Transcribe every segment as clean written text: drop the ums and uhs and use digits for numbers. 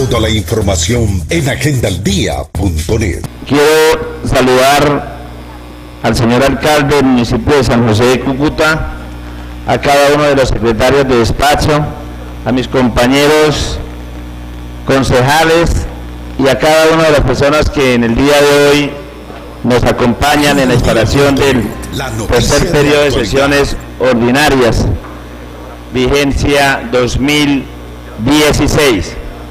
Toda la información en agendaldia.net. Quiero saludar al señor alcalde del municipio de San José de Cúcuta, a cada uno de los secretarios de despacho, a mis compañeros concejales y a cada una de las personas que en el día de hoy nos acompañan en la instalación del tercer periodo de sesiones ordinarias, vigencia 2016.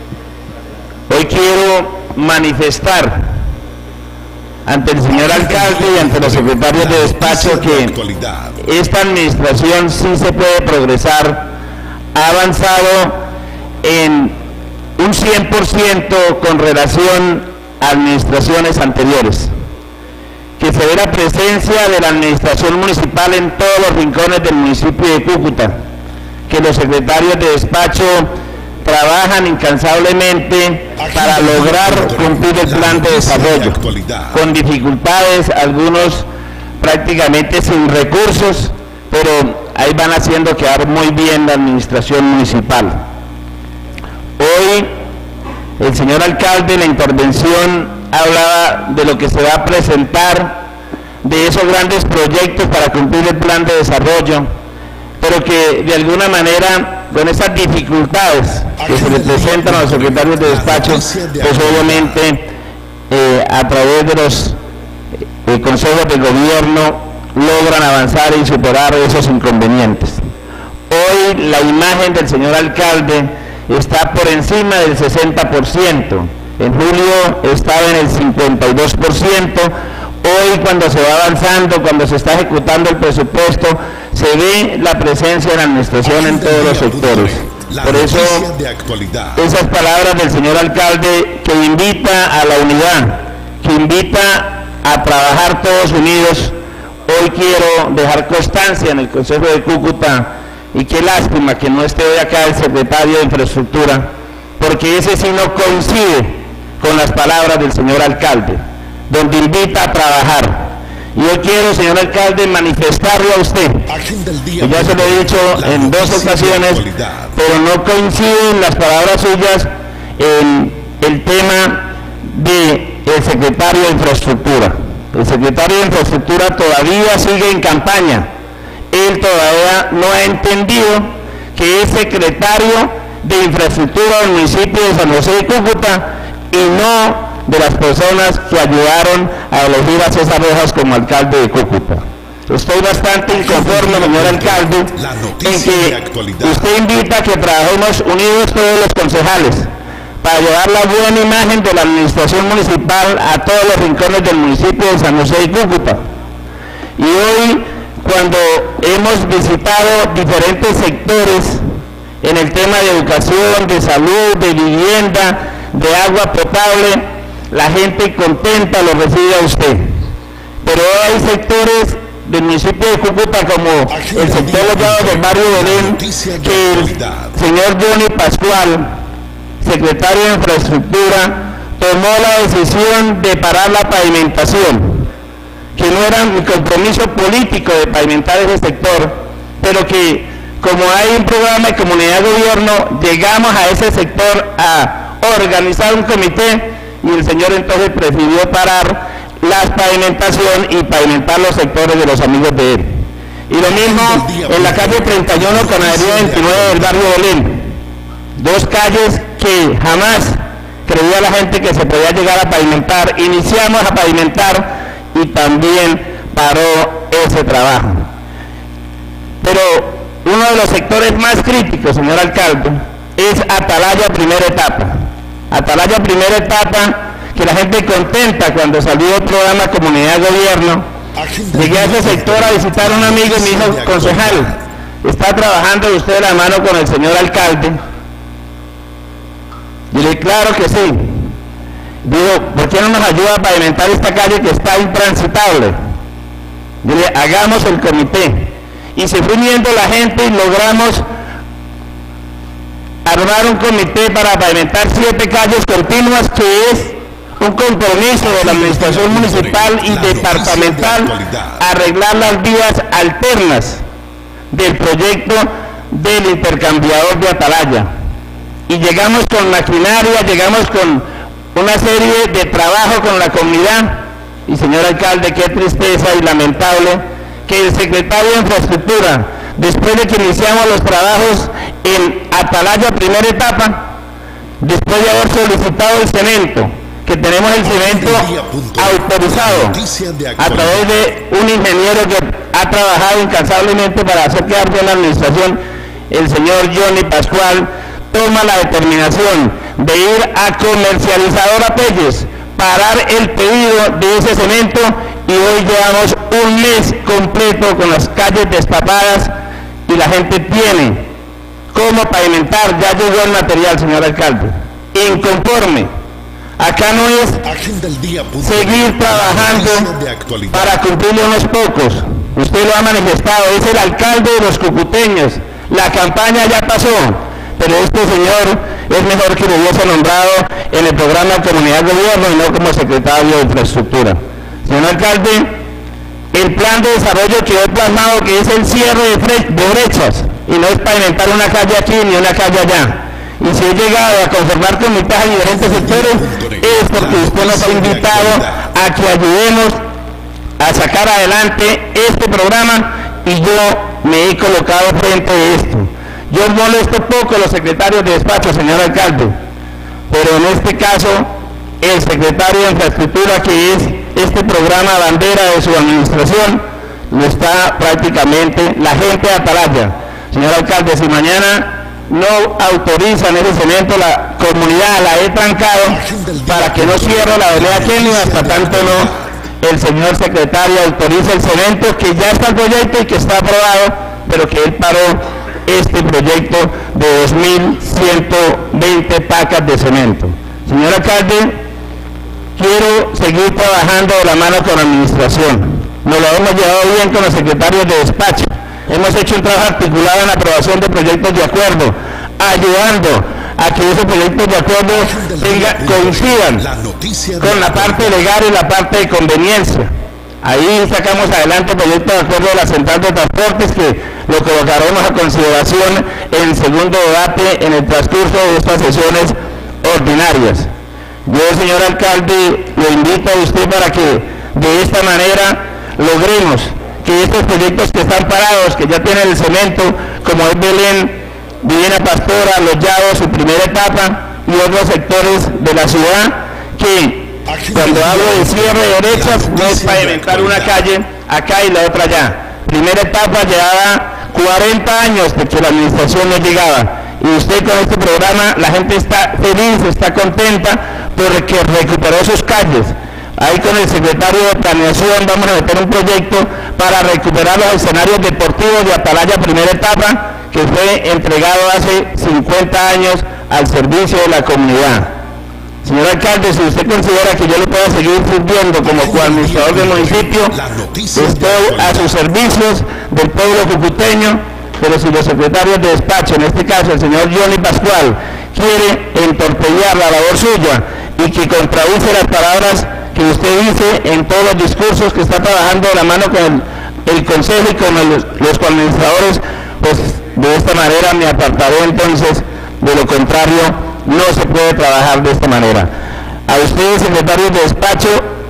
Hoy quiero manifestar ante el señor alcalde y ante los secretarios de despacho que esta administración sí se puede progresar, ha avanzado en un 100% con relación a administraciones anteriores, que se ve la presencia de la administración municipal en todos los rincones del municipio de Cúcuta, que los secretarios de despacho trabajan incansablemente para lograr cumplir el plan de desarrollo, con dificultades, algunos prácticamente sin recursos, pero ahí van haciendo quedar muy bien la administración municipal. Hoy el señor alcalde en la intervención hablaba de lo que se va a presentar, de esos grandes proyectos para cumplir el plan de desarrollo, pero que de alguna manera con esas dificultades que se le presentan a los secretarios de despacho, pues obviamente a través de los consejos del gobierno logran avanzar y superar esos inconvenientes. Hoy la imagen del señor alcalde está por encima del 60%, en julio estaba en el 52%, hoy cuando se va avanzando, cuando se está ejecutando el presupuesto, se ve la presencia de la administración en todos los sectores. Por eso, esas palabras del señor alcalde que invita a la unidad, que invita a trabajar todos unidos, hoy quiero dejar constancia en el Consejo de Cúcuta, y qué lástima que no esté hoy acá el secretario de Infraestructura, porque ese sí no coincide con las palabras del señor alcalde, donde invita a trabajar. Y yo quiero, señor alcalde, manifestarle a usted, y ya se lo he dicho en dos ocasiones, pero no coinciden las palabras suyas en el tema del secretario de Infraestructura. El secretario de Infraestructura todavía sigue en campaña. Él todavía no ha entendido que es secretario de Infraestructura del municipio de San José de Cúcuta y no de las personas que ayudaron a elegir a César Rojas como alcalde de Cúcuta. Estoy bastante inconforme, señor alcalde, en que usted invita a que trabajemos unidos todos los concejales para llevar la buena imagen de la administración municipal a todos los rincones del municipio de San José de Cúcuta. Y hoy, cuando hemos visitado diferentes sectores en el tema de educación, de salud, de vivienda, de agua potable, la gente contenta lo recibe a usted. Pero hay sectores del municipio de Cúcuta, como el sector llamado del barrio Belén, que el señor Johnny Pascual, secretario de Infraestructura, tomó la decisión de parar la pavimentación, que no era un compromiso político de pavimentar ese sector, pero que como hay un programa de comunidad de gobierno, llegamos a ese sector a organizar un comité y el señor entonces prefirió parar la pavimentación y pavimentar los sectores de los amigos de él. Y lo mismo en la calle 31 con la avenida 29 del barrio Belén, dos calles que jamás creía la gente que se podía llegar a pavimentar. Iniciamos a pavimentar y también paró ese trabajo. Pero uno de los sectores más críticos, señor alcalde, es Atalaya primera etapa. Atalaya primera etapa, que la gente contenta cuando salió el programa Comunidad de Gobierno. Llegué a ese sector a visitar a un amigo y me dijo: concejal, ¿está trabajando usted de la mano con el señor alcalde? Y le dije: claro que sí. Digo: ¿por qué no nos ayuda a pavimentar esta calle que está intransitable? Dile: hagamos el comité. Y se fue uniendo la gente y logramos armar un comité para pavimentar 7 calles continuas, que es un compromiso de la administración municipal y departamental, arreglar las vías alternas del proyecto del intercambiador de Atalaya. y llegamos con maquinaria, llegamos con una serie de trabajo con la comunidad. Y señor alcalde, qué tristeza y lamentable que el secretario de Infraestructura, después de que iniciamos los trabajos en Atalaya primera etapa, después de haber solicitado el cemento, que tenemos el cemento autorizado a través de un ingeniero que ha trabajado incansablemente para hacer quedar bien la administración, el señor Johnny Pascual, toma la determinación de ir a Comercializadora Pelles, parar el pedido de ese cemento, y hoy llevamos un mes completo con las calles destapadas y la gente tiene cómo pavimentar. Ya llegó el material, señor alcalde. Inconforme. Acá no es seguir trabajando para cumplirle unos pocos. Usted lo ha manifestado, es el alcalde de los cucuteños. La campaña ya pasó, pero este señor es mejor que lo hubiese nombrado en el programa de Comunidad de Gobierno y no como secretario de Infraestructura. Señor alcalde, el plan de desarrollo quedó plasmado, que es el cierre de brechas, y no es pavimentar una calle aquí ni una calle allá. Y si he llegado a conformar comités a diferentes sectores, es porque usted nos ha invitado a que ayudemos a sacar adelante este programa, y yo me he colocado frente a esto. Yo molesto poco a los secretarios de despacho, señor alcalde, pero en este caso el secretario de Infraestructura, que es este programa bandera de su administración, lo está prácticamente la gente de Atalaya. Señor alcalde, si mañana no autorizan ese cemento, la comunidad la he trancado para que no cierre la avenida Kennedy hasta tanto no el señor secretario autoriza el cemento, que ya está el proyecto y que está aprobado, pero que él paró este proyecto de 2.120 pacas de cemento. Señor alcalde, quiero seguir trabajando de la mano con la administración. Nos lo hemos llevado bien con los secretarios de despacho. Hemos hecho un trabajo articulado en la aprobación de proyectos de acuerdo, ayudando a que esos proyectos de acuerdo coincidan con la parte legal y la parte de conveniencia. Ahí sacamos adelante el proyecto de acuerdo de la Central de Transportes, que lo colocaremos a consideración en el segundo debate en el transcurso de estas sesiones ordinarias. Yo, señor alcalde, lo invito a usted para que de esta manera logremos que estos proyectos que están parados, que ya tienen el cemento, como es Belén, Divina Pastora, Los Llados, su primera etapa, y otros sectores de la ciudad, que cuando hablo de cierre de brechas no es pavimentar una calle acá y la otra allá. Primera etapa llevaba 40 años de que la administración no llegaba, y usted con este programa, la gente está feliz, está contenta porque recuperó sus calles. Ahí con el secretario de Planeación vamos a meter un proyecto para recuperar los escenarios deportivos de Atalaya primera etapa, que fue entregado hace 50 años al servicio de la comunidad. Señor alcalde, si usted considera que yo le pueda seguir sirviendo como coadministrador del municipio, estoy a sus servicios del pueblo cucuteño, pero si los secretarios de despacho, en este caso el señor Johnny Pascual, quiere entorpellar la labor suya y que contradice las palabras que usted dice en todos los discursos, que está trabajando de la mano con el consejo y con los coadministradores, pues de esta manera me apartaré entonces. De lo contrario, no se puede trabajar de esta manera. A ustedes, secretarios de despacho,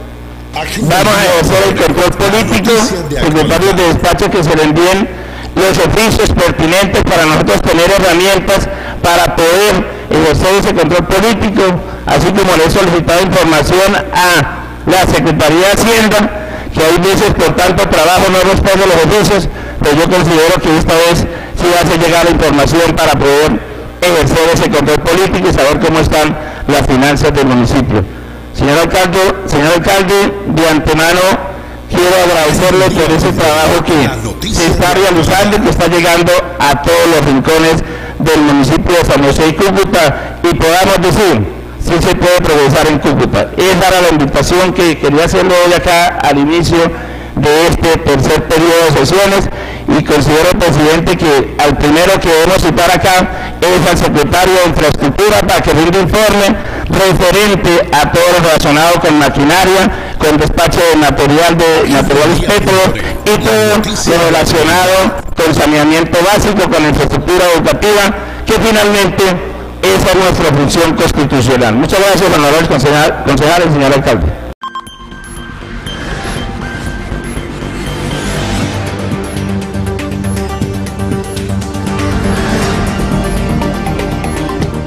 vamos a ejercer el control político, secretarios de despacho, que se le envíen los oficios pertinentes para nosotros tener herramientas para poder ejercer ese control político, así como le he solicitado información a la Secretaría de Hacienda, que hay veces por tanto trabajo no responde los oficios, pero yo considero que esta vez sí hace llegar la información para poder ejercer ese control político y saber cómo están las finanzas del municipio. Señor alcalde, de antemano quiero agradecerle por ese trabajo que se está realizando y que está llegando a todos los rincones del municipio de San José y Cúcuta, y podamos decir, sí se puede progresar en Cúcuta. Esa era la invitación que quería hacerle hoy acá al inicio de este tercer periodo de sesiones, y considero, presidente, que al primero que debemos citar acá es al secretario de Infraestructura para que rinda informe referente a todo lo relacionado con maquinaria, con despacho de materiales petro y todo lo relacionado con saneamiento básico, con infraestructura educativa, que finalmente Esa es nuestra función constitucional. Muchas gracias, honorables concejales, señor alcalde.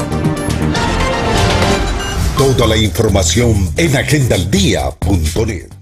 Toda la información en agendaldía.net.